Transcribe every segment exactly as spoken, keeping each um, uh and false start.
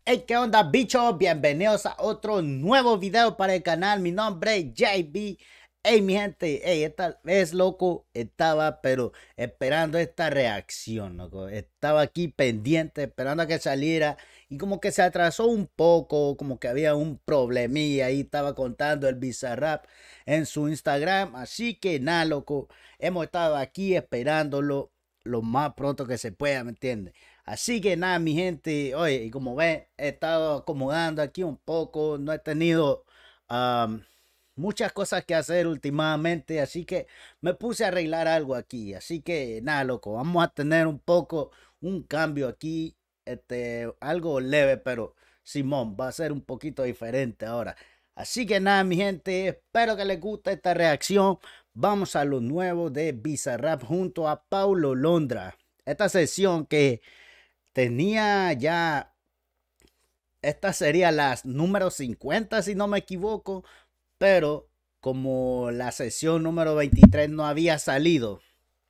Hey, ¿qué onda, bichos? Bienvenidos a otro nuevo video para el canal. Mi nombre es J B. Hey, mi gente, hey, esta vez, loco, estaba, pero esperando esta reacción, loco. Estaba aquí pendiente, esperando a que saliera. Y como que se atrasó un poco, como que había un problemilla. Ahí estaba contando el Bizarrap en su Instagram. Así que nada, loco, hemos estado aquí esperándolo lo más pronto que se pueda, ¿me entiendes? Así que nada, mi gente, oye, y como ven, he estado acomodando aquí un poco, no he tenido um, muchas cosas que hacer últimamente, así que me puse a arreglar algo aquí. Así que nada, loco, vamos a tener un poco un cambio aquí, este, algo leve, pero Simón va a ser un poquito diferente ahora. Así que nada, mi gente, espero que les guste esta reacción. Vamos a lo nuevo de Bizarrap junto a Paulo Londra. Esta sesión que tenía ya, esta sería la número cincuenta si no me equivoco, pero como la sesión número veintitrés no había salido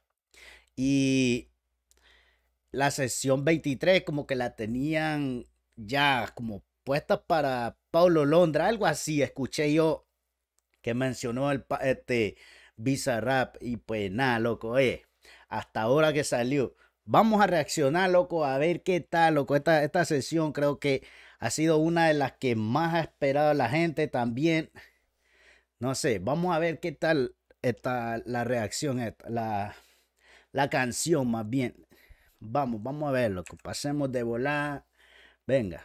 y la sesión veintitrés como que la tenían ya como puesta para Paulo Londra, algo así escuché yo que mencionó el este Bizarrap. Y pues nada, loco, oye, hasta ahora que salió, vamos a reaccionar, loco, a ver qué tal, loco. Esta, esta sesión creo que ha sido una de las que más ha esperado la gente también. No sé, vamos a ver qué tal está la reacción, esta, la, la canción más bien. Vamos, vamos a ver, loco. Pasemos de volar. Venga.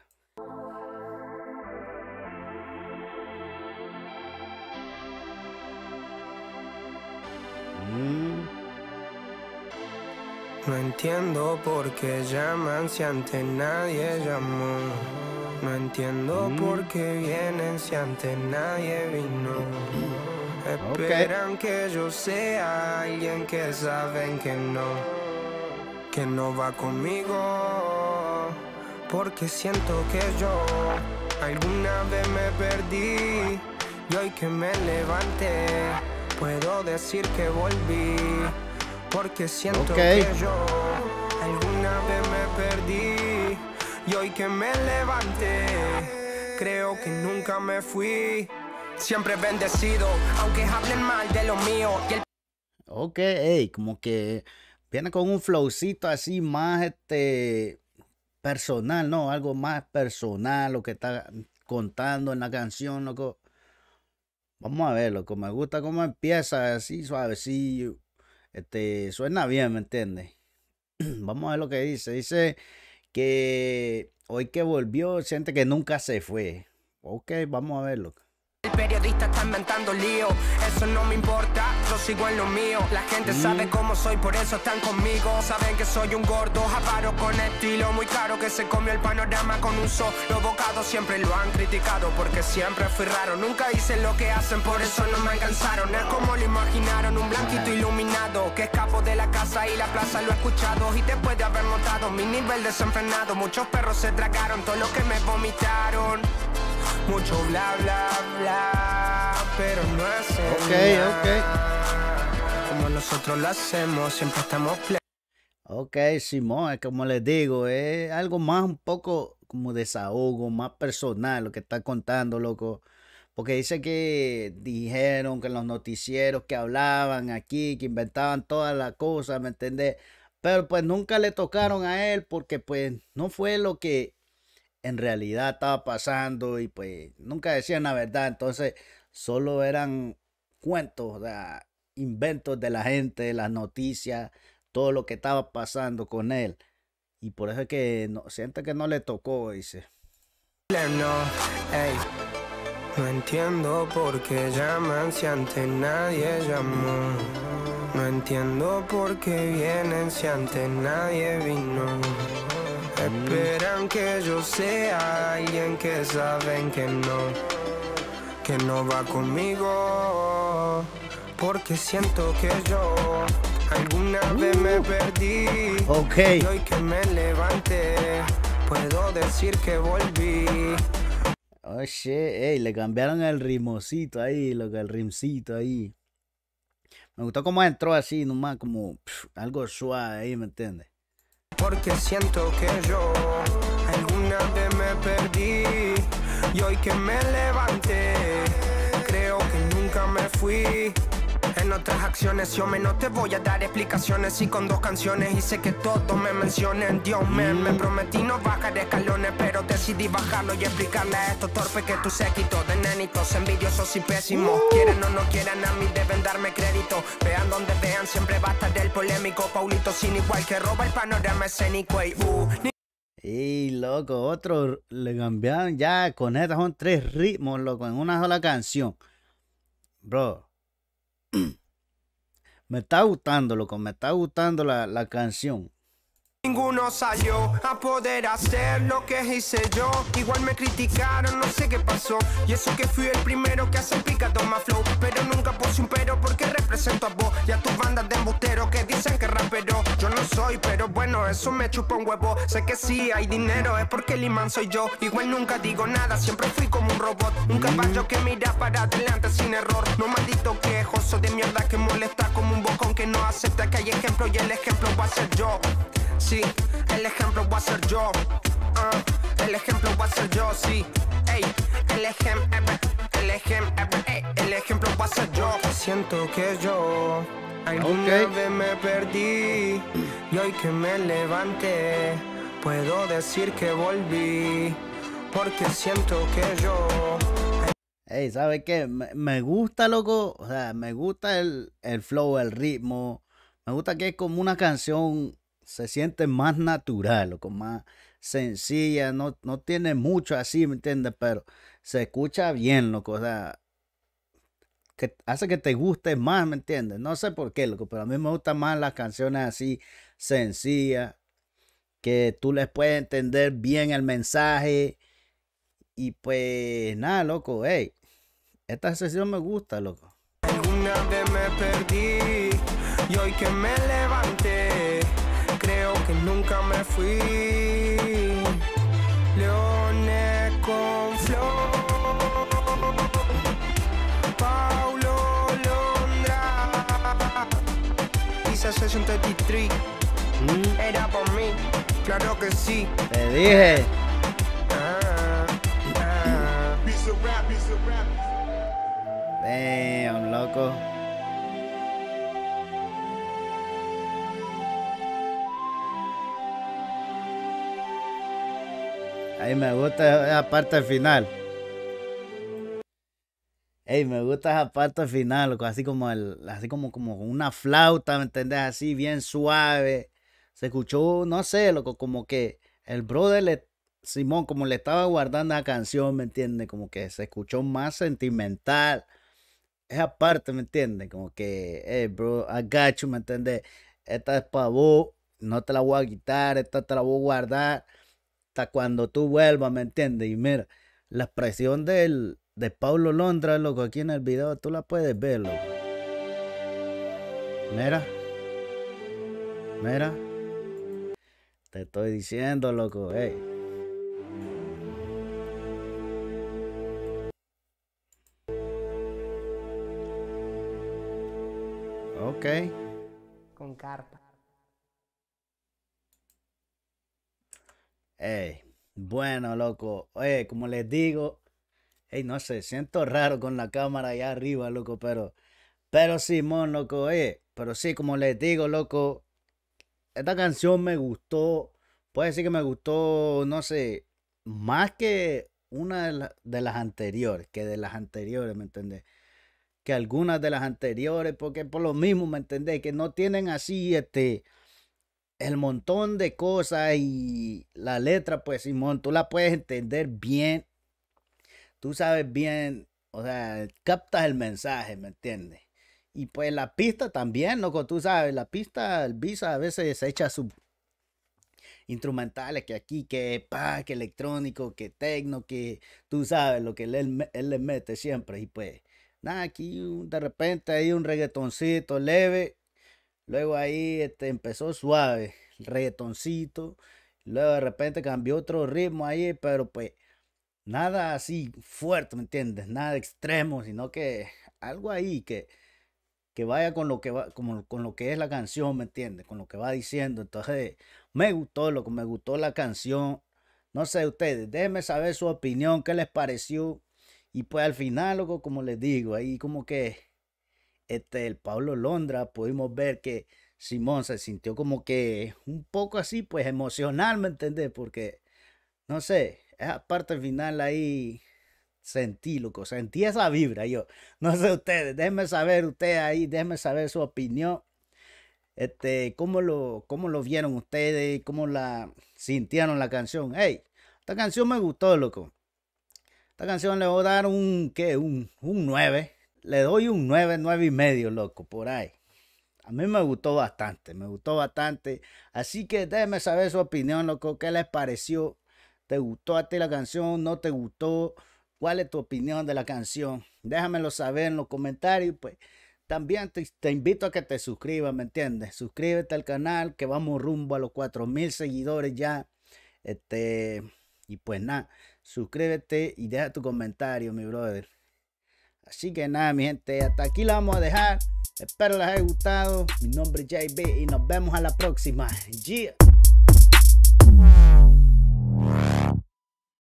Mm. No entiendo por qué llaman si antes nadie llamó. No entiendo mm. por qué vienen si antes nadie vino. Esperan okay. que yo sea alguien que saben que no, que no va conmigo. Porque siento que yo alguna vez me perdí y hoy que me levanté puedo decir que volví. Porque siento okay. que yo alguna vez me perdí y hoy que me levanté creo que nunca me fui. Siempre bendecido, aunque hablen mal de lo mío y el... Ok, hey, como que viene con un flowcito así más este personal, ¿no? Algo más personal, lo que está contando en la canción, loco. Vamos a ver, loco, me gusta cómo empieza así suavecillo. Este, suena bien, ¿me entiendes? Vamos a ver lo que dice. Dice que hoy que volvió siente que nunca se fue. Ok, vamos a verlo. El periodista está inventando lío, eso no me importa, yo sigo en lo mío. La gente mm. sabe cómo soy, por eso están conmigo. Saben que soy un gordo, avaro con estilo muy caro, que se comió el panorama con un solo bocado. Siempre lo han criticado porque siempre fui raro. Nunca hice lo que hacen, por eso no me alcanzaron. Es como lo imaginaron, un blanquito iluminado que escapó de la casa y la plaza. Lo he escuchado y después de haber notado mi nivel desenfrenado, muchos perros se tragaron todo lo que me vomitaron. Mucho bla bla bla, pero no hacen okay, nada. Okay. Como nosotros lo hacemos, siempre estamos play. Ok, Simón, como les digo, es algo más un poco como desahogo, más personal lo que está contando, loco. Porque dice que dijeron que en los noticieros que hablaban aquí, que inventaban todas las cosas, ¿me entendés? Pero pues nunca le tocaron a él porque pues no fue lo que en realidad estaba pasando y pues nunca decían la verdad. Entonces solo eran cuentos, o sea, inventos de la gente, las noticias, todo lo que estaba pasando con él. Y por eso es que no, siente que no le tocó, dice. No, hey. No entiendo por qué llaman si antes nadie llamó. No entiendo por qué vienen si antes nadie vino. Esperan que yo sea alguien que saben que no, que no va conmigo. Porque siento que yo alguna vez me perdí okay. y hoy que me levanté puedo decir que volví. Oh shit, hey, le cambiaron el rimocito ahí, lo que el rimcito ahí. Me gustó cómo entró así, nomás como pff, algo suave ahí, ¿me entiendes? Porque siento que yo alguna vez me me perdí y hoy que me levanté, creo que nunca me fui. En otras acciones yo me no te voy a dar explicaciones y con dos canciones hice que todos me mencionen. Dios me, me prometí no bajar escalones, pero decidí bajarlo y explicarle a estos torpes que tú séquito de nenitos envidiosos y pésimos. Quieren o no quieran a mí deben darme crédito. Vean donde vean siempre va a estar el polémico Paulito sin igual que roba el panorama escénico. Y uh, y loco, otro le cambiaron ya con estas son tres ritmos, loco, en una sola canción. Bro. Me está gustando, loco, me está gustando la, la canción. Ninguno salió a poder hacer lo que hice yo. Igual me criticaron, no sé qué pasó. Y eso que fui el primero que hace picado más flow. Pero nunca puse un pero porque represento a vos y a tus bandas de embusteros que dicen que rapero. Yo no soy, pero bueno, eso me chupa un huevo. Sé que sí hay dinero, es porque el imán soy yo. Igual nunca digo nada, siempre fui como un robot. Un caballo que mira para adelante sin error. No maldito quejoso de mierda que molesta como un bocón que no acepta que hay ejemplo y el ejemplo va a ser yo. Sí, el ejemplo va a ser yo. Uh, el ejemplo va a ser yo, sí. Ey, el ejemplo, el ejemplo, ey, el ejemplo va a ser yo. Siento que yo alguna okay. vez me perdí y hoy que me levanté puedo decir que volví porque siento que yo. Ey, ¿sabes qué? Me, me gusta, loco. O sea, me gusta el, el flow, el ritmo. Me gusta que es como una canción. Se siente más natural, loco, más sencilla, no, no tiene mucho así, ¿me entiendes? Pero se escucha bien, loco, o sea, que hace que te guste más, ¿me entiendes? No sé por qué, loco, pero a mí me gustan más las canciones así, sencillas, que tú les puedes entender bien el mensaje. Y pues, nada, loco, hey, esta sesión me gusta, loco. Una vez me perdí y hoy que me levanté, creo que nunca me fui. Leones con flow, Paulo Londra, Isa sesenta y tres, mm. Era por mí, claro que sí. Te dije. Ah, ah. Damn, loco. Ahí me gusta esa parte final. Ey, me gusta esa parte final, loco, así como el, así como, como una flauta, ¿me entendés? Así bien suave. Se escuchó, no sé, loco, como que el brother le, Simón, como le estaba guardando la canción, ¿me entiendes? Como que se escuchó más sentimental. Esa parte, ¿me entiendes? Como que, hey, bro, I got you, ¿me entiendes? Esta es para vos, no te la voy a quitar, esta te la voy a guardar hasta cuando tú vuelvas, ¿me entiendes? Y mira, la expresión del, de Paulo Londra, loco, aquí en el video, tú la puedes ver, loco. Mira. Mira. Te estoy diciendo, loco, hey. Ok. Con carpa. Ey, bueno, loco, oye, como les digo, ey, no sé, siento raro con la cámara allá arriba, loco, pero, pero Simón, loco, oye, pero sí, como les digo, loco, esta canción me gustó, puede decir que me gustó, no sé, más que una de, la, de las anteriores, que de las anteriores, ¿me entendés? Que algunas de las anteriores, porque por lo mismo, ¿me entendés? Que no tienen así, este... el montón de cosas y la letra, pues Simón, tú la puedes entender bien. Tú sabes bien, o sea, captas el mensaje, ¿me entiendes? Y pues la pista también, loco, tú sabes, la pista, el Visa a veces se echa sus instrumentales que aquí, que pa, que electrónico, que tecno, que tú sabes lo que él, él le mete siempre. Y pues, nada, aquí de repente hay un reggaetoncito leve. Luego ahí este, empezó suave, el reggaetoncito. Luego de repente cambió otro ritmo ahí, pero pues nada así fuerte, ¿me entiendes? Nada extremo, sino que algo ahí que, que vaya con lo que va, como, con lo que es la canción, ¿me entiendes? Con lo que va diciendo. Entonces, me gustó, lo que me gustó la canción. No sé ustedes, déjenme saber su opinión, qué les pareció. Y pues al final, loco, como les digo, ahí como que este, el Pablo Londra, pudimos ver que Simón se sintió como que un poco así, pues emocional, ¿me entendés? Porque, no sé, esa parte final ahí sentí, loco, sentí esa vibra yo. No sé ustedes, déjenme saber ustedes ahí, déjenme saber su opinión. Este, cómo lo, cómo lo vieron ustedes, cómo la sintieron la canción. Hey, esta canción me gustó, loco. Esta canción le voy a dar un, ¿qué? Un, un nueve. Le doy un nueve, nueve y medio, loco, por ahí. A mí me gustó bastante, me gustó bastante. Así que déjenme saber su opinión, loco. ¿Qué les pareció? ¿Te gustó a ti la canción? ¿No te gustó? ¿Cuál es tu opinión de la canción? Déjamelo saber en los comentarios. Pues también te, te invito a que te suscribas, ¿me entiendes? Suscríbete al canal, que vamos rumbo a los cuatro mil seguidores ya. Este, y pues nada, suscríbete y deja tu comentario, mi brother. Así que nada, mi gente, hasta aquí la vamos a dejar. Espero les haya gustado. Mi nombre es J B y nos vemos a la próxima. Yeah.